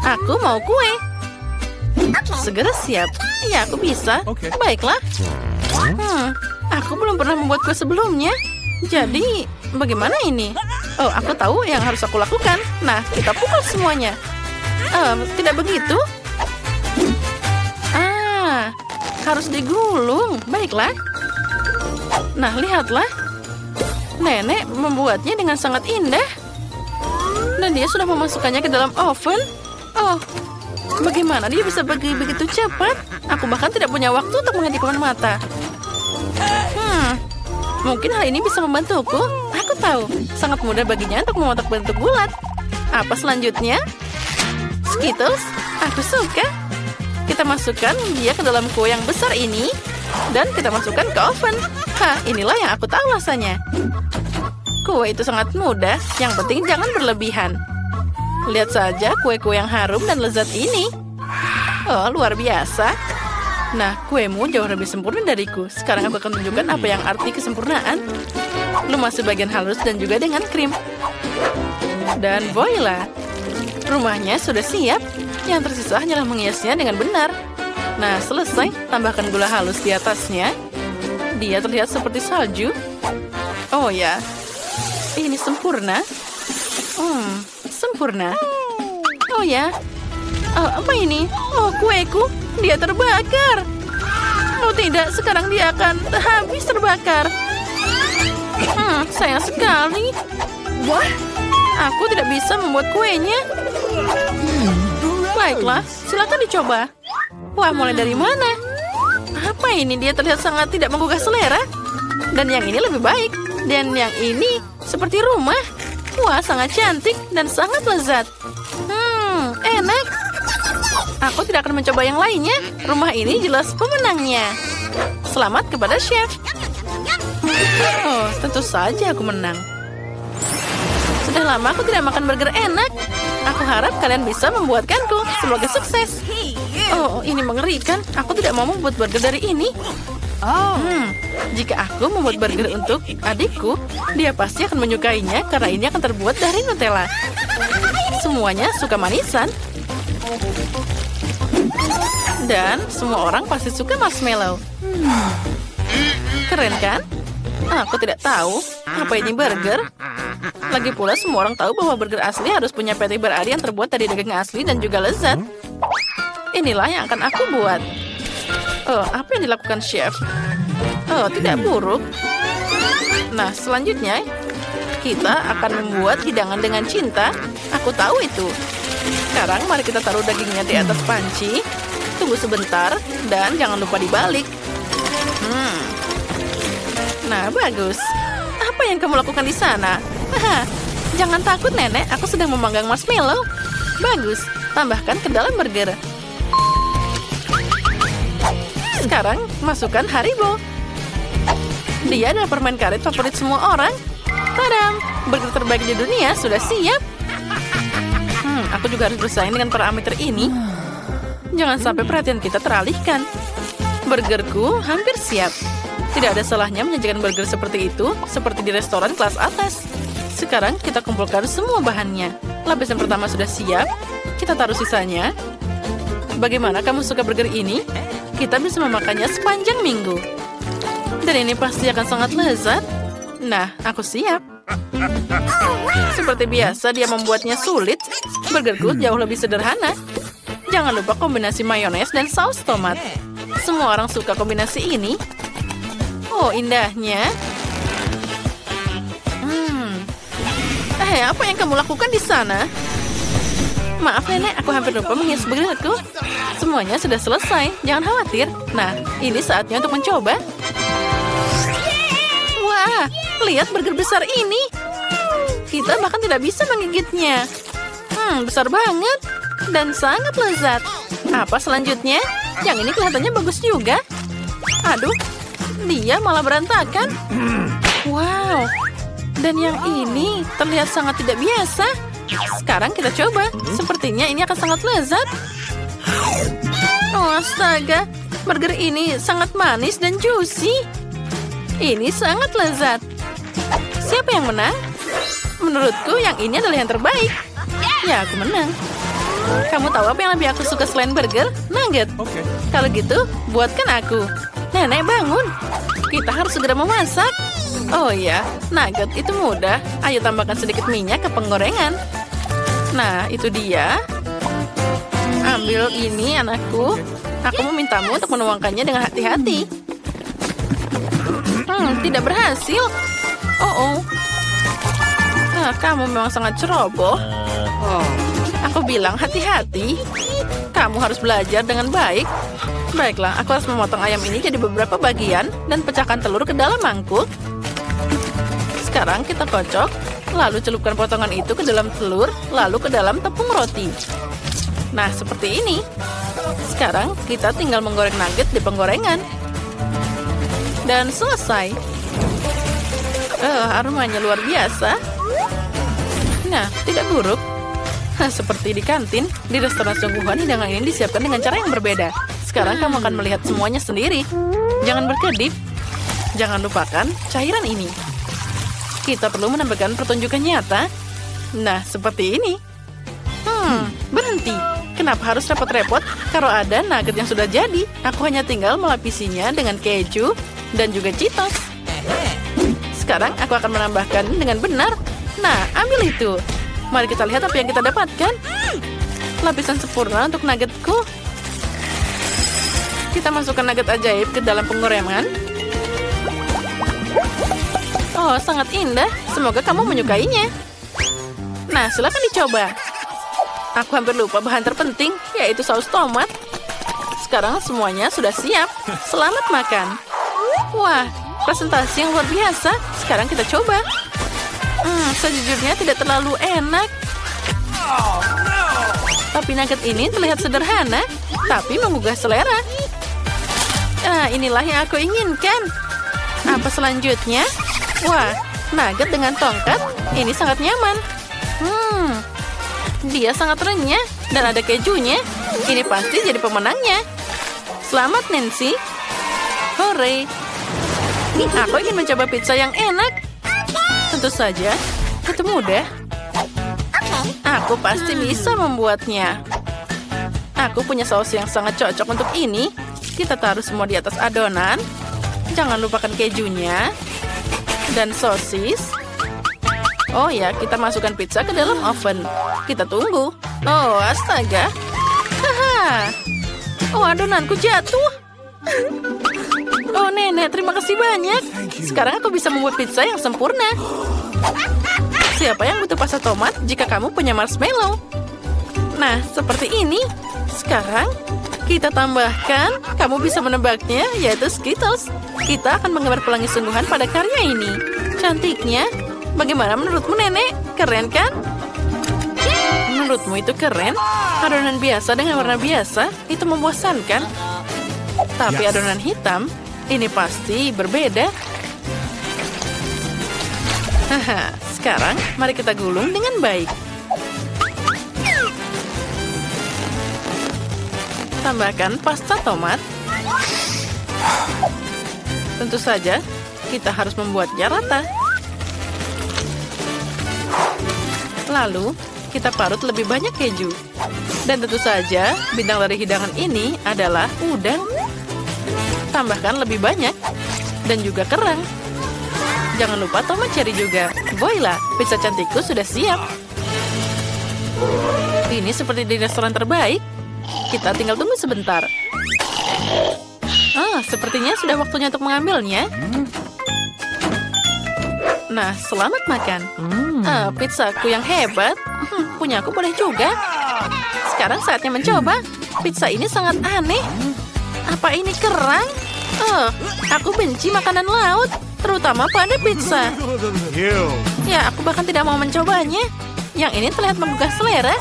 Aku mau kue. Segera siap. Ya, aku bisa. Baiklah. Aku belum pernah membuat kue sebelumnya. Jadi, bagaimana ini? Oh, aku tahu yang harus aku lakukan. Nah, kita pukul semuanya. Tidak begitu? Harus digulung. Baiklah. Nah, lihatlah. Nenek membuatnya dengan sangat indah. Dan dia sudah memasukkannya ke dalam oven. Oh, bagaimana dia bisa pergi begitu cepat? Aku bahkan tidak punya waktu untuk mengedipkan mata. Mungkin hal ini bisa membantuku. Aku tahu. Sangat mudah baginya untuk memotong bentuk bulat. Apa selanjutnya? Skittles. Aku suka. Kita masukkan dia ke dalam kue yang besar ini. Dan kita masukkan ke oven. Inilah yang aku tahu rasanya. Kue itu sangat mudah. Yang penting jangan berlebihan. Lihat saja kue-kue yang harum dan lezat ini. Oh, luar biasa. Nah, kuemu jauh lebih sempurna dariku. Sekarang aku akan tunjukkan apa yang arti kesempurnaan. Lumas sebagian halus dan juga dengan krim. Dan voila. Rumahnya sudah siap. Yang tersisa hanyalah menghiasnya dengan benar. Nah, selesai. Tambahkan gula halus di atasnya. Dia terlihat seperti salju. Oh ya. Ini sempurna. Sempurna. Oh ya. Apa ini? Oh, kueku. Dia terbakar. Oh tidak, sekarang dia akan habis terbakar. Sayang sekali. Wah, aku tidak bisa membuat kuenya. Baiklah, silakan dicoba. Wah, mulai dari mana? Apa ini? Dia terlihat sangat tidak menggugah selera. Dan yang ini lebih baik. Dan yang ini seperti rumah. Wah, sangat cantik dan sangat lezat. Enak. Aku tidak akan mencoba yang lainnya. Rumah ini jelas pemenangnya. Selamat kepada chef. Oh, tentu saja aku menang. Sudah lama aku tidak makan burger enak. Aku harap kalian bisa membuatkanku. Semoga sukses. Oh, ini mengerikan. Aku tidak mau membuat burger dari ini. Jika aku membuat burger untuk adikku, dia pasti akan menyukainya karena ini akan terbuat dari Nutella. Semuanya suka manisan. Dan semua orang pasti suka marshmallow. Keren kan? Aku tidak tahu. Apa ini burger? Lagi pula semua orang tahu bahwa burger asli harus punya patty berari yang terbuat dari daging asli dan juga lezat. Inilah yang akan aku buat. Oh, apa yang dilakukan chef? Oh, tidak buruk. Nah, selanjutnya kita akan membuat hidangan dengan cinta. Aku tahu itu. Sekarang mari kita taruh dagingnya di atas panci. Tunggu sebentar dan jangan lupa dibalik. Nah, bagus. Apa yang kamu lakukan di sana? Jangan takut, Nenek. Aku sedang memanggang marshmallow. Bagus. Tambahkan ke dalam burger. Sekarang masukkan Haribo. Dia adalah permen karet favorit semua orang. Tadam! Burger terbaik di dunia sudah siap. Aku juga harus bersaing dengan para amatir ini. Jangan sampai perhatian kita teralihkan. Burgerku hampir siap. Tidak ada salahnya menyajikan burger seperti itu, seperti di restoran kelas atas. Sekarang kita kumpulkan semua bahannya. Lapisan pertama sudah siap. Kita taruh sisanya. Bagaimana kamu suka burger ini? Kita bisa memakannya sepanjang minggu. Dan ini pasti akan sangat lezat. Nah, aku siap. Seperti biasa, dia membuatnya sulit. Burgerku jauh lebih sederhana. Jangan lupa kombinasi mayones dan saus tomat. Semua orang suka kombinasi ini. Oh, indahnya. Apa yang kamu lakukan di sana? Maaf, Nenek, aku hampir lupa menghias burgerku. Semuanya sudah selesai, jangan khawatir. Nah, ini saatnya untuk mencoba. Wah, lihat burger besar ini. Kita bahkan tidak bisa menggigitnya. Besar banget. Dan sangat lezat. Apa selanjutnya? Yang ini kelihatannya bagus juga. Aduh, dia malah berantakan. Wow. Dan yang ini terlihat sangat tidak biasa. Sekarang kita coba. Sepertinya ini akan sangat lezat. Oh, astaga. Burger ini sangat manis dan juicy. Ini sangat lezat. Siapa yang menang? Menurutku yang ini adalah yang terbaik. Ya, aku menang. Kamu tahu apa yang lebih aku suka selain burger? Nugget. Kalau gitu, buatkan aku. Nenek, bangun. Kita harus segera memasak. Oh iya, nugget itu mudah. Ayo tambahkan sedikit minyak ke penggorengan. Nah, itu dia. Ambil ini, anakku. Aku memintamu untuk menuangkannya dengan hati-hati. Tidak berhasil. Oh. Kamu memang sangat ceroboh. Aku bilang hati-hati. Kamu harus belajar dengan baik. Baiklah, aku harus memotong ayam ini jadi beberapa bagian dan pecahkan telur ke dalam mangkuk. Sekarang kita kocok, lalu celupkan potongan itu ke dalam telur, lalu ke dalam tepung roti. Nah, seperti ini. Sekarang kita tinggal menggoreng nugget di penggorengan. Dan selesai. Aromanya luar biasa. Nah, tidak buruk. Seperti di kantin, di restoran sungguhan hidangan ini disiapkan dengan cara yang berbeda. Sekarang kamu akan melihat semuanya sendiri. Jangan berkedip. Jangan lupakan cairan ini. Kita perlu menambahkan pertunjukan nyata. Nah, seperti ini. Berhenti. Kenapa harus repot-repot? Kalau ada nugget yang sudah jadi, aku hanya tinggal melapisinya dengan keju dan juga Cheetos. Sekarang aku akan menambahkan dengan benar. Nah, ambil itu. Mari kita lihat apa yang kita dapatkan. Lapisan sempurna untuk nuggetku. Kita masukkan nugget ajaib ke dalam penggorengan. Oh, sangat indah. Semoga kamu menyukainya. Nah, silakan dicoba. Aku hampir lupa bahan terpenting, yaitu saus tomat. Sekarang semuanya sudah siap. Selamat makan. Wah, presentasi yang luar biasa. Sekarang kita coba. Sejujurnya tidak terlalu enak. Tapi nugget ini terlihat sederhana, tapi menggugah selera. Inilah yang aku inginkan. Apa selanjutnya? Wah, nugget dengan tongkat. Ini sangat nyaman. Dia sangat renyah dan ada kejunya. Ini pasti jadi pemenangnya. Selamat, Nancy. Hore. Aku ingin mencoba pizza yang enak. Tentu saja, itu mudah. Aku pasti bisa membuatnya. Aku punya saus yang sangat cocok untuk ini. Kita taruh semua di atas adonan. Jangan lupakan kejunya. Dan sosis. Oh ya, kita masukkan pizza ke dalam oven. Kita tunggu. Oh, astaga. Haha. Oh, adonanku jatuh. Oh, nenek, terima kasih banyak. Sekarang aku bisa membuat pizza yang sempurna. Siapa yang butuh pasta tomat jika kamu punya marshmallow? Nah, seperti ini. Sekarang, kita tambahkan, kamu bisa menebaknya, yaitu Skittles. Kita akan menggambar pelangi sungguhan pada karya ini. Cantiknya. Bagaimana menurutmu, nenek? Keren kan? Menurutmu itu keren? Adonan biasa dengan warna biasa, itu membosankan. Tapi adonan hitam, ini pasti berbeda. Haha, sekarang mari kita gulung dengan baik. Tambahkan pasta tomat. Tentu saja, kita harus membuatnya rata. Lalu, kita parut lebih banyak keju. Dan tentu saja, bintang dari hidangan ini adalah udang. Tambahkan lebih banyak. Dan juga kerang. Jangan lupa tomat cherry juga. Voila, pizza cantikku sudah siap. Ini seperti di restoran terbaik. Kita tinggal tunggu sebentar. Sepertinya sudah waktunya untuk mengambilnya. Nah, selamat makan. Pizzaku yang hebat. Punyaku boleh juga. Sekarang saatnya mencoba. Pizza ini sangat aneh. Apa ini kerang? Aku benci makanan laut, terutama pada pizza. Ya, aku bahkan tidak mau mencobanya. Yang ini terlihat menggugah selera.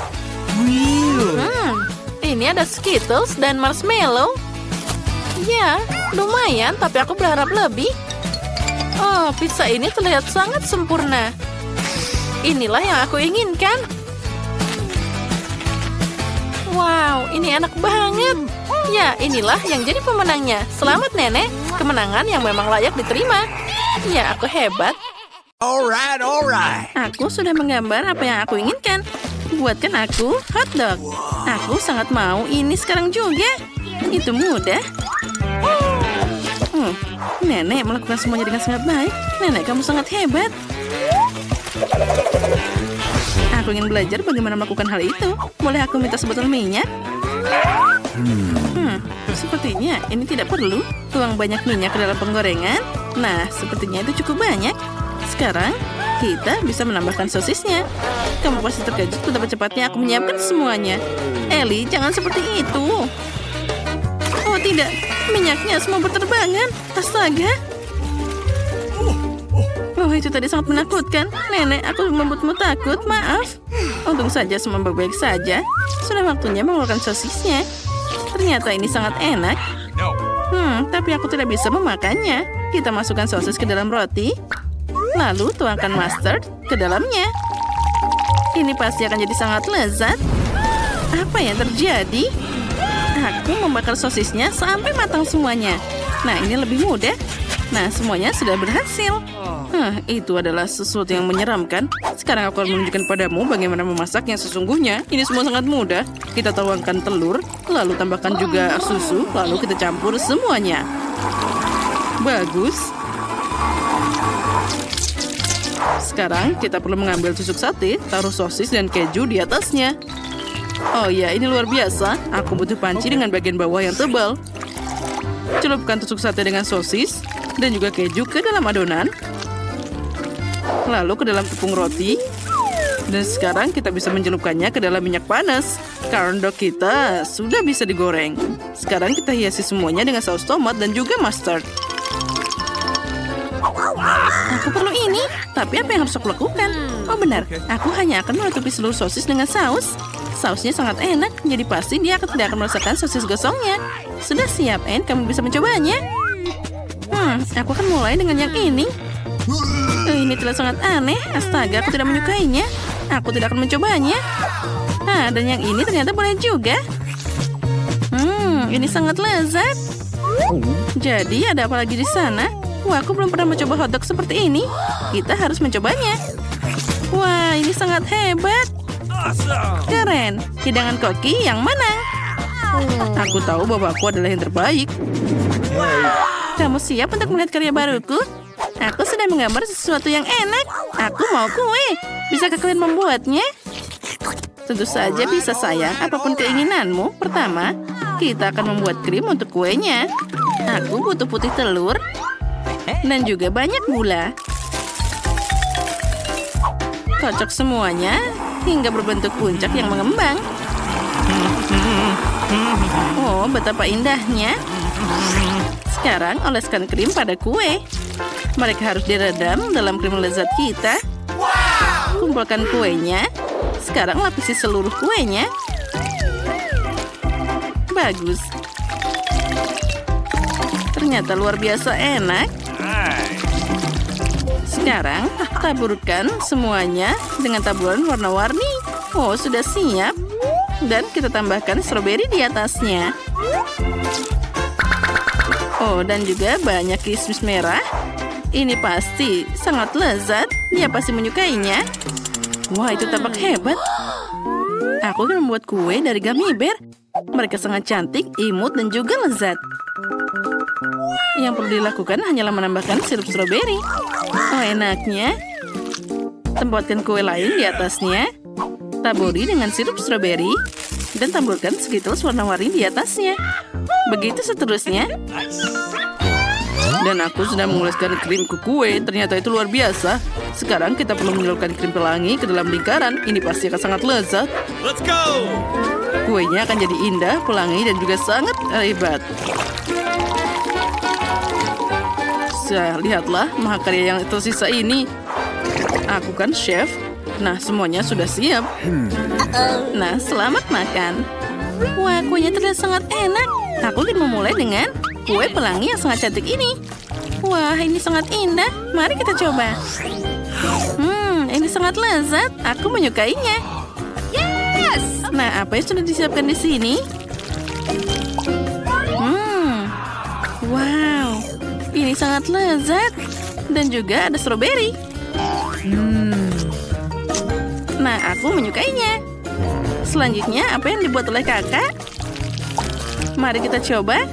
Ini ada Skittles dan marshmallow. Ya, lumayan, tapi aku berharap lebih. Oh, pizza ini terlihat sangat sempurna. Inilah yang aku inginkan. Wow, ini enak banget. Ya, inilah yang jadi pemenangnya. Selamat, nenek. Kemenangan yang memang layak diterima. Ya, aku hebat. Alright. Aku sudah menggambar apa yang aku inginkan. Buatkan aku hotdog. Aku sangat mau ini sekarang juga. Itu mudah. Nenek melakukan semuanya dengan sangat baik. Nenek, kamu sangat hebat. Aku ingin belajar bagaimana melakukan hal itu. Boleh aku minta sebotol minyak? Sepertinya ini tidak perlu. Tuang banyak minyak ke dalam penggorengan. Nah, sepertinya itu cukup banyak. Sekarang, kita bisa menambahkan sosisnya. Kamu pasti terkejut betapa cepatnya aku menyiapkan semuanya. Ellie, jangan seperti itu. Oh tidak, minyaknya semua berterbangan. Astaga. Oh, itu tadi sangat menakutkan. Nenek, aku membuatmu takut. Maaf. Untung saja semua baik-baik saja. Sudah waktunya mengeluarkan sosisnya. Ternyata ini sangat enak. Tapi aku tidak bisa memakannya. Kita masukkan sosis ke dalam roti. Lalu tuangkan mustard ke dalamnya. Ini pasti akan jadi sangat lezat. Apa yang terjadi? Aku membakar sosisnya sampai matang semuanya. Nah, ini lebih mudah. Nah, semuanya sudah berhasil. Itu adalah sesuatu yang menyeramkan. Sekarang aku akan menunjukkan padamu bagaimana memasak yang sesungguhnya. Ini semua sangat mudah. Kita tuangkan telur, lalu tambahkan juga susu, lalu kita campur semuanya. Bagus. Sekarang kita perlu mengambil tusuk sate, taruh sosis dan keju di atasnya. Oh ya, ini luar biasa. Aku butuh panci dengan bagian bawah yang tebal. Celupkan tusuk sate dengan sosis dan juga keju ke dalam adonan. Lalu ke dalam tepung roti. Dan sekarang kita bisa mencelupkannya ke dalam minyak panas. Corn dog kita sudah bisa digoreng. Sekarang kita hiasi semuanya dengan saus tomat dan juga mustard. Aku perlu ini. Tapi apa yang harus aku lakukan? Oh benar, aku hanya akan menutupi seluruh sosis dengan saus. Sausnya sangat enak, jadi pasti dia tidak akan merasakan sosis gosongnya. Sudah siap, Anne? Kamu bisa mencobanya. Aku akan mulai dengan yang ini. Ini terlihat sangat aneh. Astaga, aku tidak menyukainya. Aku tidak akan mencobanya. Dan yang ini ternyata boleh juga. Ini sangat lezat. Jadi ada apa lagi di sana? Wah, aku belum pernah mencoba hotdog seperti ini. Kita harus mencobanya. Wah, ini sangat hebat. Keren. Hidangan koki yang mana? Aku tahu bahwa aku adalah yang terbaik. Kamu siap untuk melihat karya baruku? Aku sedang menggambar sesuatu yang enak. Aku mau kue. Bisakah kalian membuatnya? Tentu saja bisa, sayang. Apapun keinginanmu. Pertama, kita akan membuat krim untuk kuenya. Aku butuh putih telur. Dan juga banyak gula. Kocok semuanya hingga berbentuk puncak yang mengembang. Oh, betapa indahnya. Sekarang oleskan krim pada kue. Mereka harus diredam dalam krim lezat kita. Kumpulkan kuenya. Sekarang lapisi seluruh kuenya. Bagus. Ternyata luar biasa enak. Sekarang taburkan semuanya dengan taburan warna-warni. Oh, sudah siap. Dan kita tambahkan stroberi di atasnya. Oh, dan juga banyak kismis merah. Ini pasti sangat lezat. Dia pasti menyukainya. Wah, itu tampak hebat. Aku akan membuat kue dari gummy bear. Mereka sangat cantik, imut, dan juga lezat. Yang perlu dilakukan hanyalah menambahkan sirup stroberi. Oh, enaknya. Tempatkan kue lain di atasnya. Taburi dengan sirup stroberi. Dan taburkan Skittles warna-warni di atasnya. Begitu seterusnya. Dan aku sudah mengoleskan krim ke kue. Ternyata itu luar biasa. Sekarang kita perlu menyelupkan krim pelangi ke dalam lingkaran. Ini pasti akan sangat lezat. Let's go! Kuenya akan jadi indah, pelangi, dan juga sangat hebat. Lihatlah mahakarya yang tersisa ini. Aku kan chef. Nah, semuanya sudah siap. Nah, selamat makan. Wah, kuenya terlihat sangat enak. Aku ingin memulai dengan kue pelangi yang sangat cantik ini. Wah, ini sangat indah. Mari kita coba. Ini sangat lezat. Aku menyukainya. Yes! Nah, apa yang sudah disiapkan di sini? Wow. Ini sangat lezat. Dan juga ada stroberi. Nah, aku menyukainya. Selanjutnya, apa yang dibuat oleh kakak? Mari kita coba.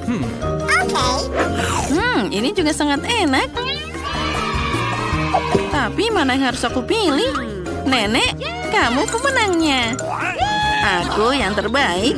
Ini juga sangat enak. Tapi mana yang harus aku pilih? Nenek, kamu pemenangnya. Aku yang terbaik.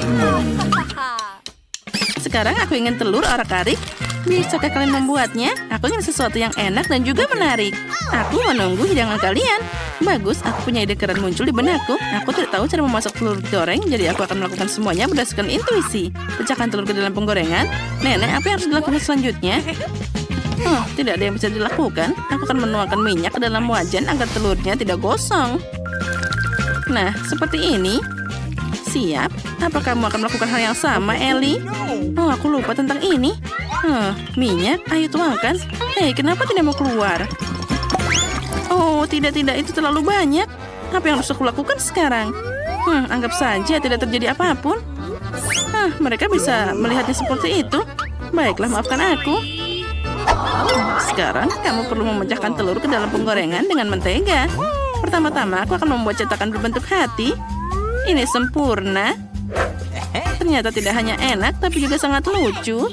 Sekarang aku ingin telur orak-arik. Bisakah kalian membuatnya? Aku ingin sesuatu yang enak dan juga menarik. Aku menunggu hidangan kalian. Bagus, aku punya ide keren muncul di benakku. Aku tidak tahu cara memasak telur goreng, jadi aku akan melakukan semuanya berdasarkan intuisi. Pecahkan telur ke dalam penggorengan. Nenek, apa yang harus dilakukan selanjutnya? Tidak ada yang bisa dilakukan. Aku akan menuangkan minyak ke dalam wajan agar telurnya tidak gosong. Nah, seperti ini. Siap? Apa kamu akan melakukan hal yang sama, Ellie? Oh, aku lupa tentang ini. Minyak, ayo tuangkan. Hei, kenapa tidak mau keluar? Oh, tidak, itu terlalu banyak. Apa yang harus aku lakukan sekarang? Anggap saja tidak terjadi apapun. Mereka bisa melihatnya seperti itu. Baiklah, maafkan aku. Sekarang, kamu perlu memecahkan telur ke dalam penggorengan dengan mentega. Pertama-tama, aku akan membuat cetakan berbentuk hati. Ini sempurna. Ternyata tidak hanya enak, tapi juga sangat lucu.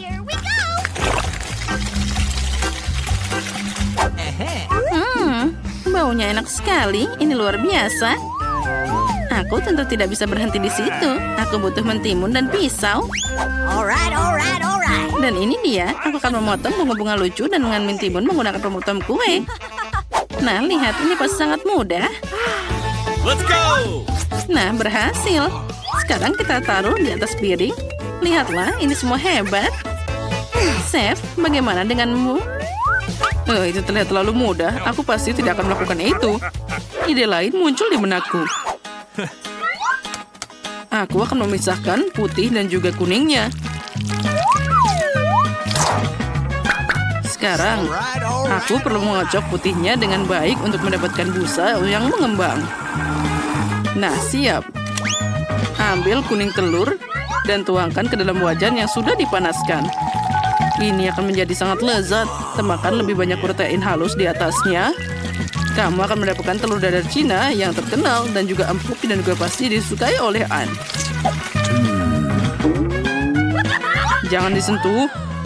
Baunya enak sekali. Ini luar biasa. Aku tentu tidak bisa berhenti di situ. Aku butuh mentimun dan pisau. Alright. Dan ini dia. Aku akan memotong bunga-bunga lucu dan dengan mentimun menggunakan pemotong kue. Nah, lihat. Ini pasti sangat mudah. Let's go! Nah, berhasil. Sekarang kita taruh di atas piring. Lihatlah, ini semua hebat. Chef, bagaimana denganmu? Itu terlihat terlalu mudah. Aku pasti tidak akan melakukan itu. Ide lain muncul di benakku. Aku akan memisahkan putih dan juga kuningnya. Sekarang, aku perlu mengocok putihnya dengan baik untuk mendapatkan busa yang mengembang. Nah, siap. Ambil kuning telur dan tuangkan ke dalam wajan yang sudah dipanaskan. Ini akan menjadi sangat lezat. Tambahkan lebih banyak protein halus di atasnya. Kamu akan mendapatkan telur dadar Cina yang terkenal dan juga empuk dan juga pasti disukai oleh Anne. Jangan disentuh.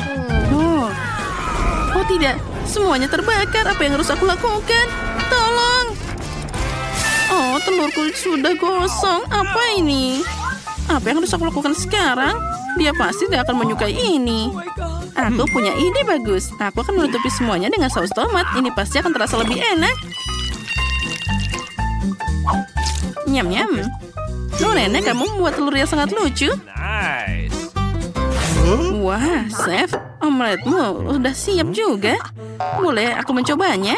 Oh tidak, semuanya terbakar. Apa yang harus aku lakukan? Tolong. Oh, telurku sudah gosong. Apa ini? Apa yang harus aku lakukan sekarang? Dia pasti tidak akan menyukai ini. Aku punya ide bagus. Aku akan menutupi semuanya dengan saus tomat. Ini pasti akan terasa lebih enak. Nyam-nyam. Nenek, kamu membuat telur yang sangat lucu. Nice. Wah, chef, omeletmu udah siap juga. Boleh aku mencobanya?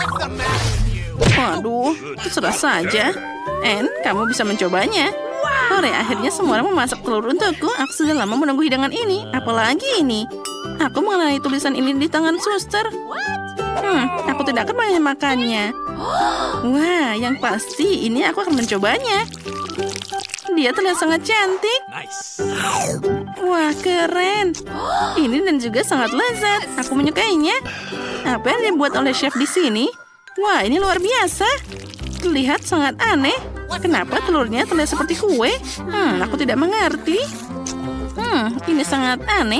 Waduh, terserah saja. Anne, kamu bisa mencobanya. Hore, akhirnya semua orang memasak telur untukku. Aku sudah lama menunggu hidangan ini. Apalagi ini. Aku mengenali tulisan ini di tangan suster. Aku tidak akan banyak makannya. Wah, yang pasti ini aku akan mencobanya. Dia terlihat sangat cantik. Nice. Wah, keren. Ini dan juga sangat lezat. Aku menyukainya. Apa yang dibuat oleh chef di sini? Wah, ini luar biasa. Terlihat sangat aneh. Kenapa telurnya terlihat seperti kue? Aku tidak mengerti. Ini sangat aneh.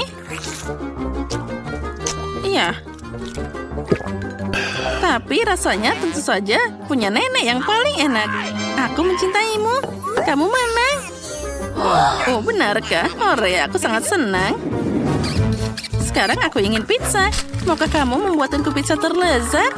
Iya. Tapi rasanya tentu saja punya nenek yang paling enak. Aku mencintaimu. Kamu menang. Oh, benarkah? Hore, aku sangat senang. Sekarang aku ingin pizza. Maukah kamu membuatku pizza terlezat?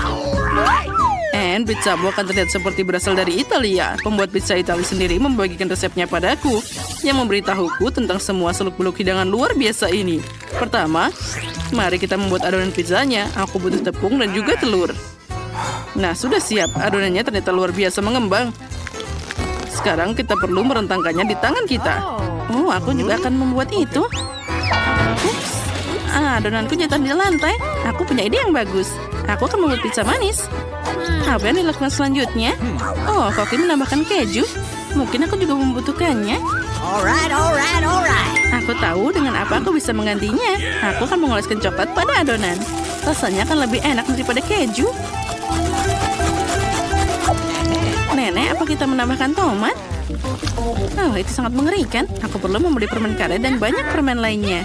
And pizzamu akan terlihat seperti berasal dari Italia. Pembuat pizza Italia sendiri membagikan resepnya padaku, yang memberitahuku tentang semua seluk-beluk hidangan luar biasa ini. Pertama, mari kita membuat adonan pizzanya. Aku butuh tepung dan juga telur. Nah, sudah siap. Adonannya ternyata luar biasa mengembang. Sekarang kita perlu merentangkannya di tangan kita. Oh, aku juga akan membuat itu. Ups. Adonanku jatuh di lantai. Aku punya ide yang bagus. Aku akan membuat pizza manis. Apa yang dilakukan selanjutnya? Oh, Koki menambahkan keju. Mungkin aku juga membutuhkannya. Alright. Aku tahu dengan apa aku bisa menggantinya. Aku akan mengoleskan coklat pada adonan. Rasanya akan lebih enak daripada keju. Nenek, apa kita menambahkan tomat? Oh, itu sangat mengerikan. Aku perlu membeli permen karet dan banyak permen lainnya.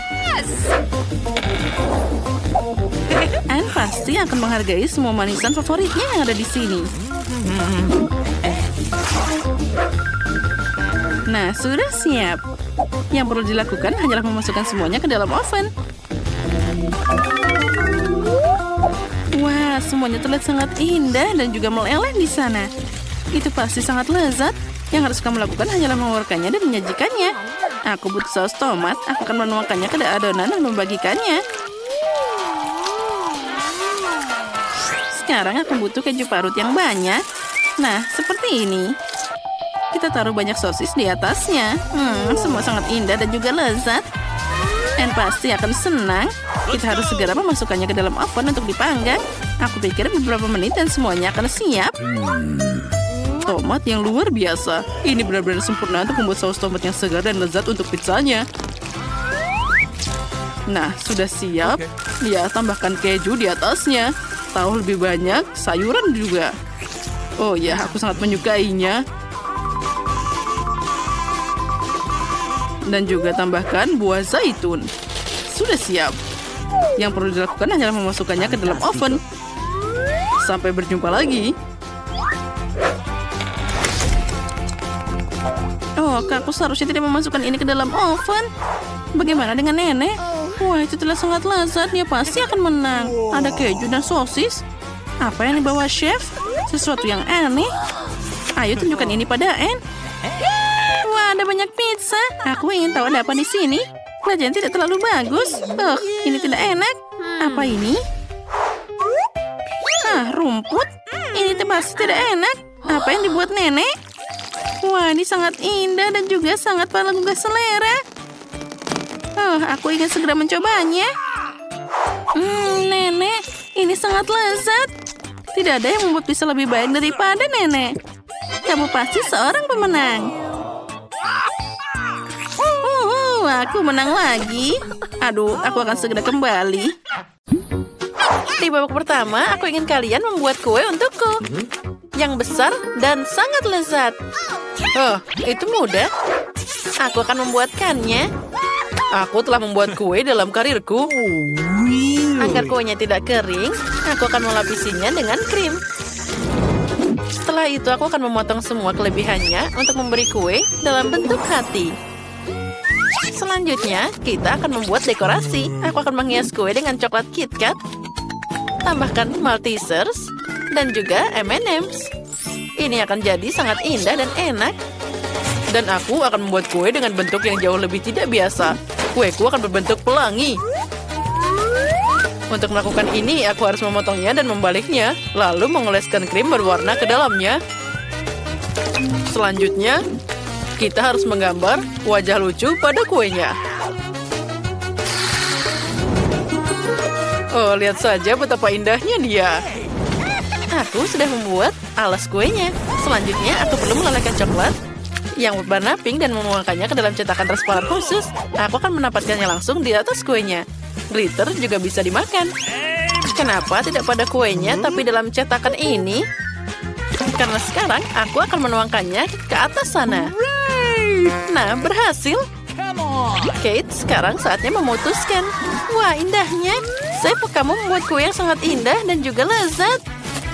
Anne pasti akan menghargai semua manisan favoritnya yang ada di sini. Nah, sudah siap. Yang perlu dilakukan hanyalah memasukkan semuanya ke dalam oven. Wah, semuanya terlihat sangat indah dan juga meleleh di sana. Itu pasti sangat lezat. Yang harus kamu lakukan hanyalah mengeluarkannya dan menyajikannya. Aku butuh saus tomat. Aku akan menuangkannya ke adonan dan membagikannya. Sekarang aku butuh keju parut yang banyak. Nah, seperti ini. Kita taruh banyak sosis di atasnya. Semua sangat indah dan juga lezat. Anne pasti akan senang. Kita harus segera memasukkannya ke dalam oven untuk dipanggang. Aku pikir beberapa menit dan semuanya akan siap. Tomat yang luar biasa. Ini benar-benar sempurna untuk membuat saus tomat yang segar dan lezat untuk pizzanya. Nah, sudah siap. Ya, tambahkan keju di atasnya. Tahu lebih banyak, sayuran juga. Oh ya, aku sangat menyukainya. Dan juga tambahkan buah zaitun. Sudah siap. Yang perlu dilakukan hanyalah memasukkannya ke dalam oven. Sampai berjumpa lagi. Oh, aku seharusnya tidak memasukkan ini ke dalam oven. Bagaimana dengan nenek? Wah, itu telah sangat lezat. Dia pasti akan menang. Ada keju dan sosis. Apa yang dibawa chef? Sesuatu yang aneh. Ayo tunjukkan ini pada Anne. Wah, ada banyak pizza. Aku ingin tahu ada apa di sini. Kelajuan tidak terlalu bagus. Oh, ini tidak enak. Apa ini? Rumput. Ini pasti tidak enak. Apa yang dibuat nenek? Wah, ini sangat indah dan juga sangat menggugah selera. Oh, aku ingin segera mencobanya. Nenek, ini sangat lezat. Tidak ada yang membuat pizza lebih baik daripada nenek. Kamu pasti seorang pemenang. Aku menang lagi. Aduh, aku akan segera kembali. Di babak pertama, aku ingin kalian membuat kue untukku. Yang besar dan sangat lezat. Oh, itu mudah. Aku akan membuatkannya. Aku telah membuat kue dalam karirku. Agar kuenya tidak kering, aku akan melapisinya dengan krim. Setelah itu, aku akan memotong semua kelebihannya untuk memberi kue dalam bentuk hati. Selanjutnya, kita akan membuat dekorasi. Aku akan menghias kue dengan coklat KitKat. Tambahkan Maltesers dan juga M&M's. Ini akan jadi sangat indah dan enak. Dan aku akan membuat kue dengan bentuk yang jauh lebih tidak biasa. Kueku akan berbentuk pelangi. Untuk melakukan ini, aku harus memotongnya dan membaliknya, lalu mengoleskan krim berwarna ke dalamnya. Selanjutnya, kita harus menggambar wajah lucu pada kuenya. Oh, lihat saja betapa indahnya dia. Aku sudah membuat alas kuenya. Selanjutnya, aku perlu melelehkan coklat yang berwarna pink dan menuangkannya ke dalam cetakan transparan khusus. Aku akan menempatkannya langsung di atas kuenya. Glitter juga bisa dimakan. Kenapa tidak pada kuenya, tapi dalam cetakan ini? Karena sekarang aku akan menuangkannya ke atas sana. Nah, berhasil. Kate, sekarang saatnya memutuskan. Wah, indahnya. Kamu membuat kue yang sangat indah dan juga lezat.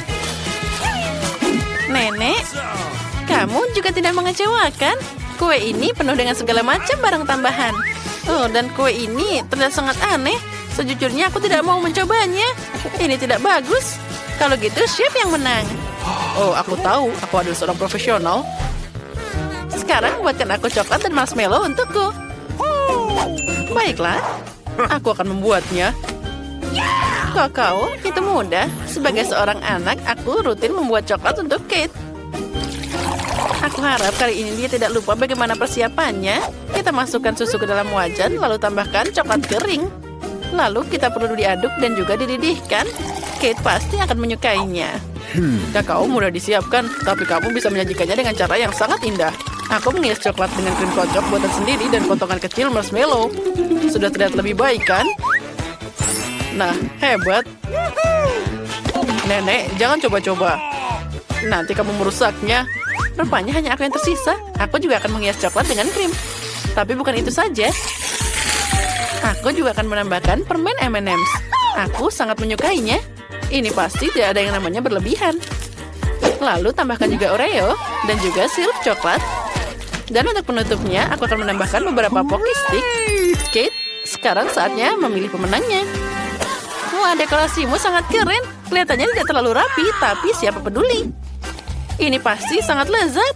Nenek, kamu juga tidak mengecewakan. Kue ini penuh dengan segala macam barang tambahan. Oh, dan kue ini terlihat sangat aneh. Sejujurnya aku tidak mau mencobanya. Ini tidak bagus. Kalau gitu, chef yang menang. Oh, aku tahu. Aku adalah seorang profesional. Sekarang buatkan aku coklat dan marshmallow untukku. Baiklah, aku akan membuatnya. Kakao, itu mudah. Sebagai seorang anak, aku rutin membuat coklat untuk Kate. Aku harap kali ini dia tidak lupa bagaimana persiapannya. Kita masukkan susu ke dalam wajan, lalu tambahkan coklat kering. Lalu kita perlu diaduk dan juga dididihkan. Kate pasti akan menyukainya. Kakao mudah disiapkan, tapi kamu bisa menyajikannya dengan cara yang sangat indah. Aku menghias coklat dengan krim kocok buatan sendiri dan potongan kecil marshmallow. Sudah terlihat lebih baik, kan? Nah, hebat. Nenek, jangan coba-coba. Nanti kamu merusaknya. Rupanya hanya aku yang tersisa. Aku juga akan menghias coklat dengan krim. Tapi bukan itu saja. Aku juga akan menambahkan permen M&M's. Aku sangat menyukainya. Ini pasti tidak ada yang namanya berlebihan. Lalu tambahkan juga Oreo dan juga sirup coklat. Dan untuk penutupnya, aku akan menambahkan beberapa pocky stick. Kate, sekarang saatnya memilih pemenangnya. Wah, dekorasimu sangat keren. Kelihatannya tidak terlalu rapi, tapi siapa peduli. Ini pasti sangat lezat.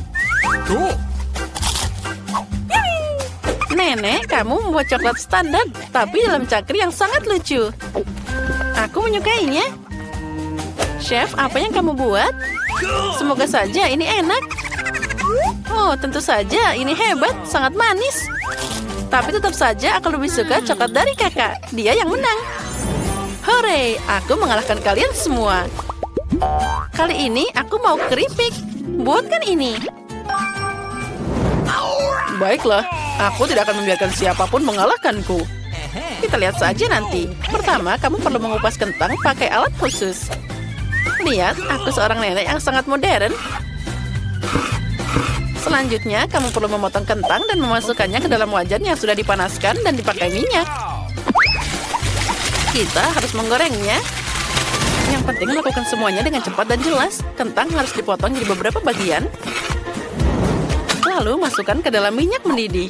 Nenek, kamu membuat coklat standar, tapi dalam cakri yang sangat lucu. Aku menyukainya. Chef, apa yang kamu buat? Semoga saja ini enak. Oh, tentu saja ini hebat, sangat manis. Tapi tetap saja aku lebih suka coklat dari kakak. Dia yang menang. Hore, aku mengalahkan kalian semua. Kali ini aku mau keripik. Buatkan ini. Baiklah, aku tidak akan membiarkan siapapun mengalahkanku. Kita lihat saja nanti. Pertama, kamu perlu mengupas kentang pakai alat khusus. Lihat, aku seorang nenek yang sangat modern. Selanjutnya, kamu perlu memotong kentang dan memasukkannya ke dalam wajan yang sudah dipanaskan dan dipakai minyak. Kita harus menggorengnya. Yang penting melakukan semuanya dengan cepat dan jelas. Kentang harus dipotong jadi beberapa bagian. Lalu masukkan ke dalam minyak mendidih.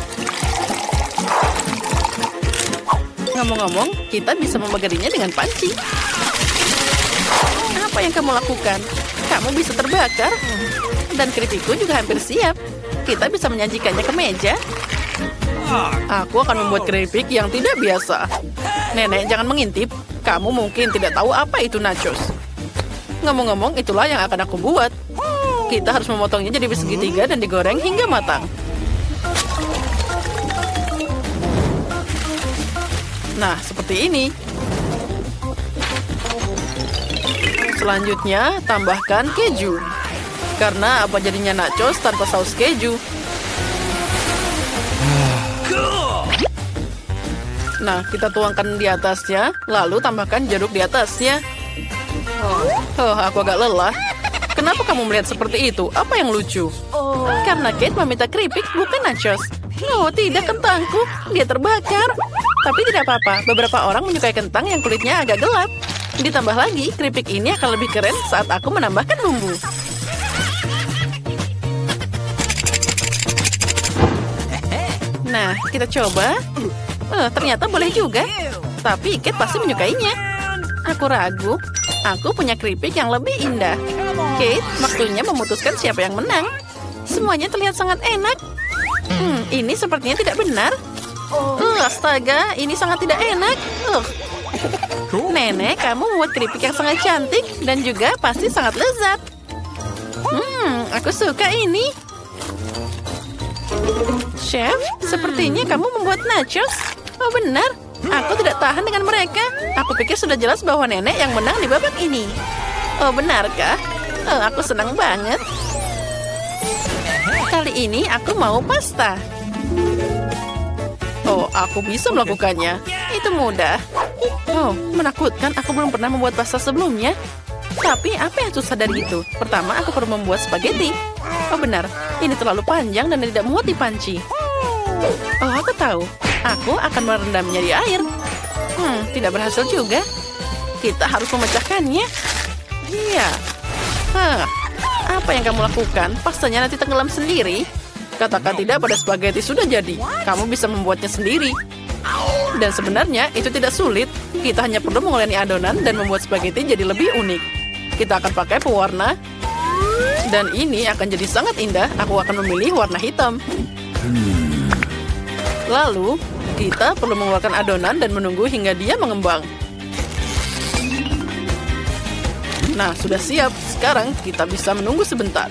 Ngomong-ngomong, kita bisa membagarinya dengan panci. Apa yang kamu lakukan? Kamu bisa terbakar. Dan keripikku juga hampir siap. Kita bisa menyajikannya ke meja. Aku akan membuat keripik yang tidak biasa. Nenek, jangan mengintip. Kamu mungkin tidak tahu apa itu nachos. Ngomong-ngomong, itulah yang akan aku buat. Kita harus memotongnya jadi segitiga dan digoreng hingga matang. Nah, seperti ini. Selanjutnya, tambahkan keju. Karena apa jadinya nachos tanpa saus keju? Nah, kita tuangkan di atasnya, lalu tambahkan jeruk di atasnya. Oh, aku agak lelah. Kenapa kamu melihat seperti itu? Apa yang lucu? Karena Kate meminta keripik, bukan nachos. Oh, tidak, kentangku. Dia terbakar. Tapi tidak apa-apa, beberapa orang menyukai kentang yang kulitnya agak gelap. Ditambah lagi, keripik ini akan lebih keren saat aku menambahkan bumbu. Nah, kita coba. Ternyata boleh juga. Tapi Kate pasti menyukainya. Aku ragu. Aku punya keripik yang lebih indah. Kate, waktunya memutuskan siapa yang menang. Semuanya terlihat sangat enak. Ini sepertinya tidak benar. Astaga, ini sangat tidak enak. Nenek, kamu membuat keripik yang sangat cantik dan juga pasti sangat lezat. Aku suka ini. Chef, sepertinya kamu membuat nachos. Oh, benar. Aku tidak tahan dengan mereka. Aku pikir sudah jelas bahwa nenek yang menang di babak ini. Oh, benarkah? Oh, aku senang banget. Kali ini aku mau pasta. Oh, aku bisa melakukannya. Itu mudah. Oh, menakutkan. Aku belum pernah membuat pasta sebelumnya. Tapi apa yang susah dari itu? Pertama, aku perlu membuat spaghetti. Oh, benar. Ini terlalu panjang dan tidak muat di panci. Oh, aku tahu. Aku akan merendamnya di air. Tidak berhasil juga. Kita harus memecahkannya. Iya. Apa yang kamu lakukan? Pastanya nanti tenggelam sendiri. Katakan tidak pada spaghetti sudah jadi. Kamu bisa membuatnya sendiri. Dan sebenarnya itu tidak sulit. Kita hanya perlu menguleni adonan dan membuat spaghetti jadi lebih unik. Kita akan pakai pewarna. Dan ini akan jadi sangat indah. Aku akan memilih warna hitam. Lalu, kita perlu mengeluarkan adonan dan menunggu hingga dia mengembang. Nah, sudah siap. Sekarang kita bisa menunggu sebentar.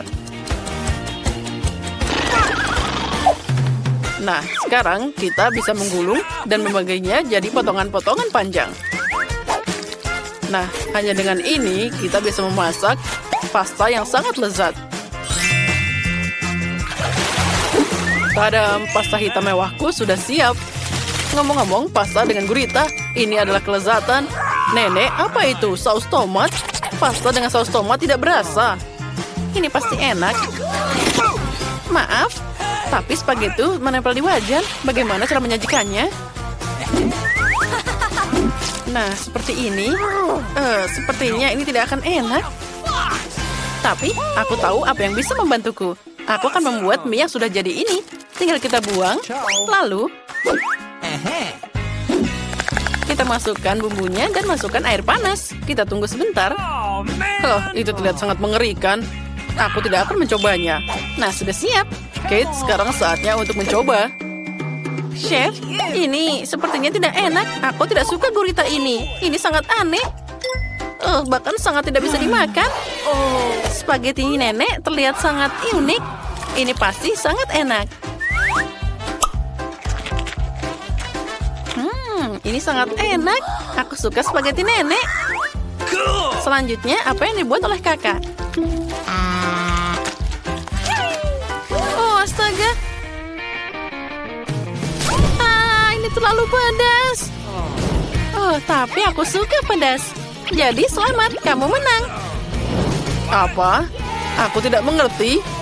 Nah, sekarang kita bisa menggulung dan membaginya jadi potongan-potongan panjang. Nah, hanya dengan ini kita bisa memasak pasta yang sangat lezat. Tadam, pasta hitam mewahku sudah siap. Ngomong-ngomong, pasta dengan gurita, ini adalah kelezatan. Nenek, apa itu? Saus tomat? Pasta dengan saus tomat tidak berasa. Ini pasti enak. Maaf, tapi spaghetti menempel di wajan. Bagaimana cara menyajikannya? Nah, seperti ini. Sepertinya ini tidak akan enak. Tapi, aku tahu apa yang bisa membantuku. Aku akan membuat mie yang sudah jadi ini. Tinggal kita buang. Lalu, kita masukkan bumbunya dan masukkan air panas. Kita tunggu sebentar. Oh, itu terlihat sangat mengerikan. Aku tidak akan mencobanya. Nah, sudah siap. Kate, sekarang saatnya untuk mencoba. Chef, ini sepertinya tidak enak. Aku tidak suka gurita ini. Ini sangat aneh. Bahkan sangat tidak bisa dimakan. Spaghetti nenek terlihat sangat unik. Ini pasti sangat enak. Ini sangat enak. Aku suka spaghetti nenek. Selanjutnya, apa yang dibuat oleh kakak? Oh, astaga. Ini terlalu pedas. Tapi aku suka pedas. Jadi selamat, kamu menang. Apa? Aku tidak mengerti.